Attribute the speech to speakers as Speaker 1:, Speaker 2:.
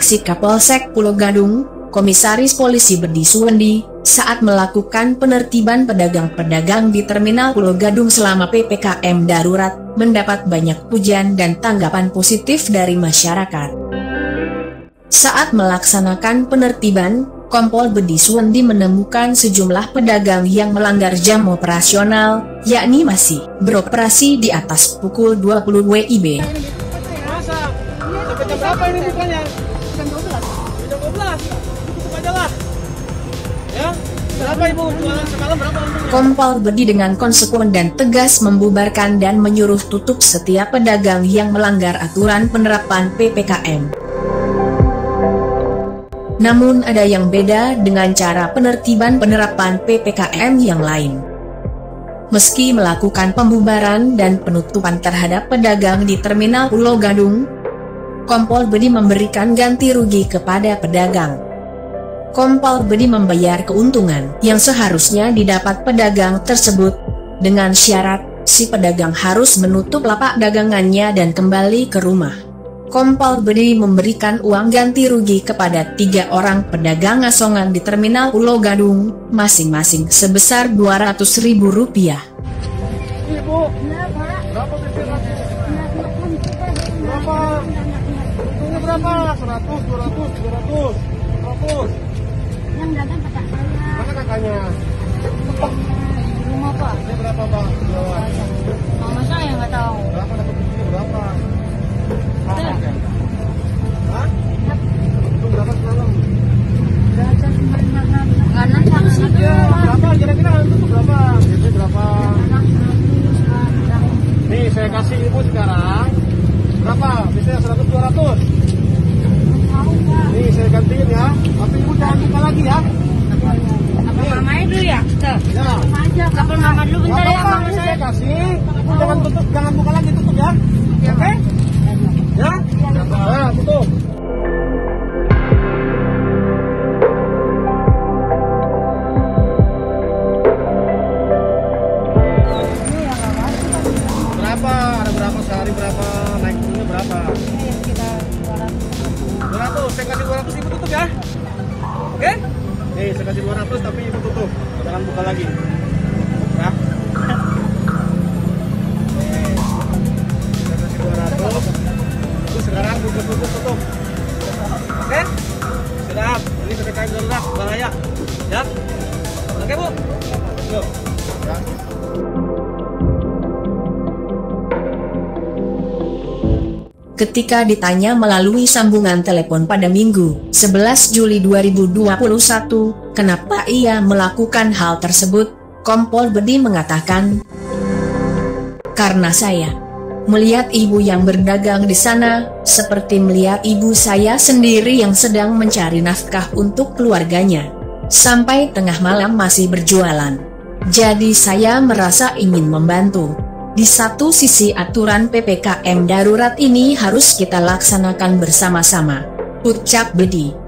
Speaker 1: aksi Kapolsek Pulau Gadung, Komisaris Polisi Bedi Suwendi, saat melakukan penertiban pedagang-pedagang di Terminal Pulau Gadung selama PPKM darurat, mendapat banyak pujian dan tanggapan positif dari masyarakat. Saat melaksanakan penertiban, Kompol Bedi Suwendi menemukan sejumlah pedagang yang melanggar jam operasional, yakni masih beroperasi di atas pukul 20 WIB.
Speaker 2: Masa? Sampai jam berapa ini bukanya? Jam 12. Jam 12? Tutup aja lah. Ya? Berapa ibu? Semalam berapa?
Speaker 1: Kompol Bedi dengan konsekuen dan tegas membubarkan dan menyuruh tutup setiap pedagang yang melanggar aturan penerapan PPKM. Namun ada yang beda dengan cara penertiban penerapan PPKM yang lain. Meski melakukan pembubaran dan penutupan terhadap pedagang di Terminal Pulau Gadung, Kompol Bedi memberikan ganti rugi kepada pedagang. Kompol Bedi membayar keuntungan yang seharusnya didapat pedagang tersebut, dengan syarat si pedagang harus menutup lapak dagangannya dan kembali ke rumah. Kompol Bedi memberikan uang ganti rugi kepada 3 orang pedagang asongan di Terminal Pulau Gadung, masing-masing sebesar Rp200.000.
Speaker 2: Ibu, berapa berapa? Untungnya berapa? 100, 200, 300, 400.
Speaker 3: Yang dagang kakak saya.
Speaker 2: Mana kakaknya?
Speaker 3: Di rumah Pak.
Speaker 2: Ini berapa Pak?
Speaker 3: Mama saya nggak tahu.
Speaker 2: Berapa dapat duitnya berapa? Hah? Itu berapa semalam?
Speaker 3: Kanan sama situ.
Speaker 2: Berapa kira-kira itu berapa? Itu berapa? Nih saya kasih ibu sekarang. Berapa? Biasanya 100, 200. Nih saya gantiin ya. Tapi ibu jangan buka lagi ya.
Speaker 3: Apa mamanya dulu ya?
Speaker 2: Ya.
Speaker 3: Telepon mama dulu bentar ya, mama
Speaker 2: Ini
Speaker 3: saya.
Speaker 2: saya kasih. Ibu jangan tutup, jangan buka lagi, tutup ya. Oke? Ya? Nah, tutup. Berapa? Ada berapa sehari berapa? Naik turunnya berapa?
Speaker 3: Sekitar 200.
Speaker 2: 200. Saya kasih 200, ibu tutup ya. Oke? Nih, saya kasih 200 tapi ibu tutup. Jangan buka lagi. Ya? Nih. Saya kasih 200. Terus sekarang tutup. Oke? Sudah. Ini PPKM darurat bahaya. Ya? Oke, Bu? Yuk. Ya.
Speaker 1: Ketika ditanya melalui sambungan telepon pada Minggu, 11 Juli 2021, kenapa ia melakukan hal tersebut, Kompol Bedi mengatakan, "Karena saya melihat ibu yang berdagang di sana, seperti melihat ibu saya sendiri yang sedang mencari nafkah untuk keluarganya. Sampai tengah malam masih berjualan. Jadi saya merasa ingin membantu. Di satu sisi aturan PPKM darurat ini harus kita laksanakan bersama-sama," ucap Bedi.